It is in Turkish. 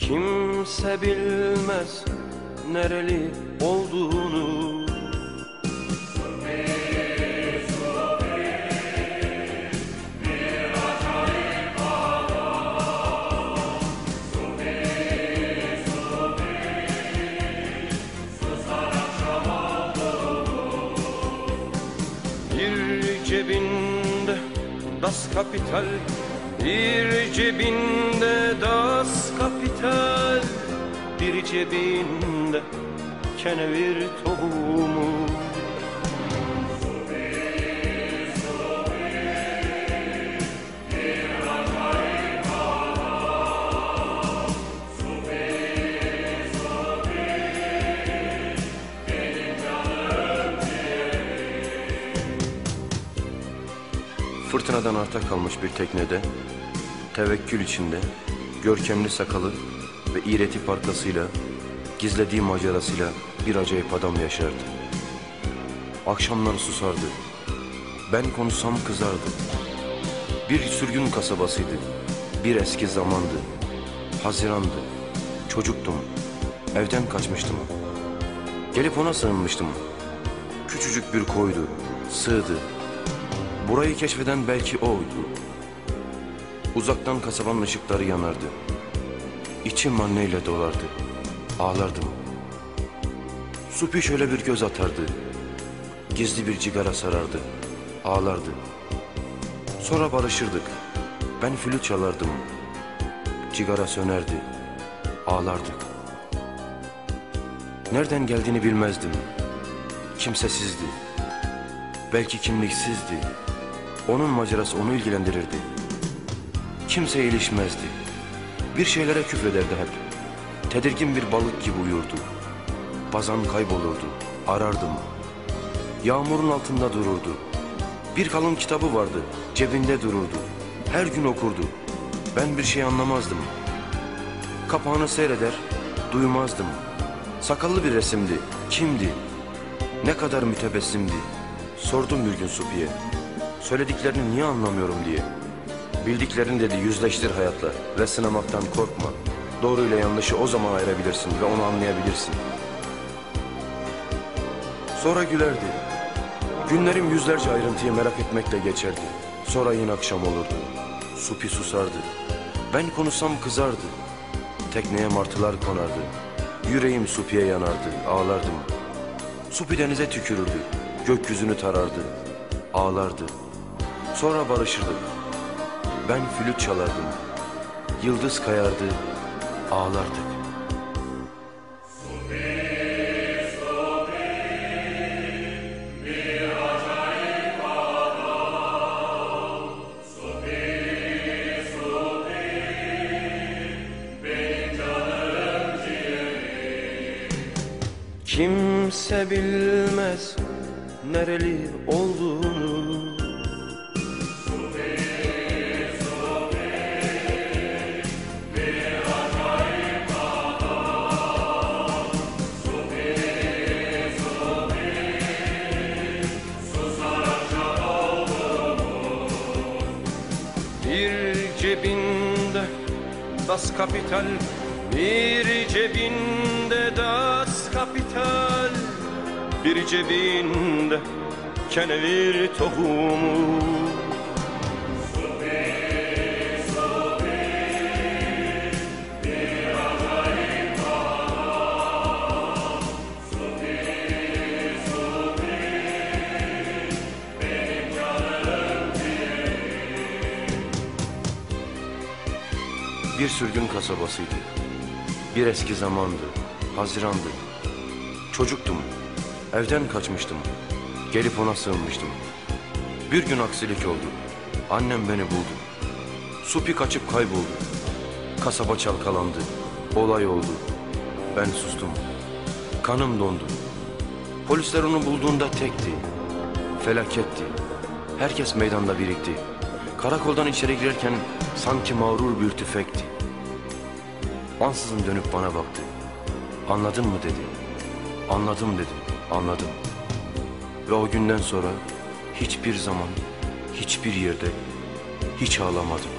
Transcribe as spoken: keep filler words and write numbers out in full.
Kimse bilmez nereli olduğunu. Bir cebinde Das Kapital, bir cebinde Das Kapital, bir cebinde kenevir tohumu. Fırtınadan arta kalmış bir teknede, tevekkül içinde, görkemli sakalı ve iğreti parkasıyla, gizlediği macerasıyla bir acayip adam yaşardı. Akşamları susardı. Ben konuşsam kızardı. Bir sürgün kasabasıydı. Bir eski zamandı. Hazirandı. Çocuktum. Evden kaçmıştım. Gelip ona sığınmıştım. Küçücük bir koydu. Sığdı. Burayı keşfeden belki oydu. Uzaktan kasabanın ışıkları yanardı. İçim anneyle dolardı. Ağlardım. Supi şöyle bir göz atardı. Gizli bir cigara sarardı. Ağlardı. Sonra barışırdık. Ben flüt çalardım. Cigara sönerdi. Ağlardık. Nereden geldiğini bilmezdim. Kimsesizdi. Belki kimliksizdi. Onun macerası onu ilgilendirirdi. Kimseye ilişmezdi. Bir şeylere küfrederdi hep. Tedirgin bir balık gibi uyurdu. Bazen kaybolurdu. Arardım. Yağmurun altında dururdu. Bir kalın kitabı vardı. Cebinde dururdu. Her gün okurdu. Ben bir şey anlamazdım. Kapağını seyreder, duymazdım. Sakallı bir resimdi. Kimdi? Ne kadar mütebessimdi. Sordum bir gün Supi'ye. Söylediklerini niye anlamıyorum diye. Bildiklerini dedi, yüzleştir hayatla ve sınamaktan korkma. Doğruyla yanlışı o zaman ayırabilirsin ve onu anlayabilirsin. Sonra gülerdi. Günlerim yüzlerce ayrıntıyı merak etmekle geçerdi. Sonra yine akşam olurdu. Supi susardı. Ben konuşsam kızardı. Tekneye martılar konardı. Yüreğim Supi'ye yanardı, ağlardım. Supi denize tükürürdü. Gökyüzünü tarardı. Ağlardı. Sonra barışırdık. Ben flüt çalardım. Yıldız kayardı. Ağlardık. Kimse bilmez nereli olduğunu. Bir cebinde Das Kapital, bir cebinde Das Kapital, bir cebinde kenevir tohumu. Bir sürgün kasabasıydı. Bir eski zamandı. Hazirandı. Çocuktum. Evden kaçmıştım. Gelip ona sığınmıştım. Bir gün aksilik oldu. Annem beni buldu. Supi kaçıp kayboldu. Kasaba çalkalandı. Olay oldu. Ben sustum. Kanım dondu. Polisler onu bulduğunda tekti. Felaketti. Herkes meydanda birikti. Karakoldan içeri girerken sanki mağrur bir tüfekti. Ansızın dönüp bana baktı. Anladın mı dedi. Anladım dedim. Anladım. Ve o günden sonra hiçbir zaman, hiçbir yerde hiç ağlamadım.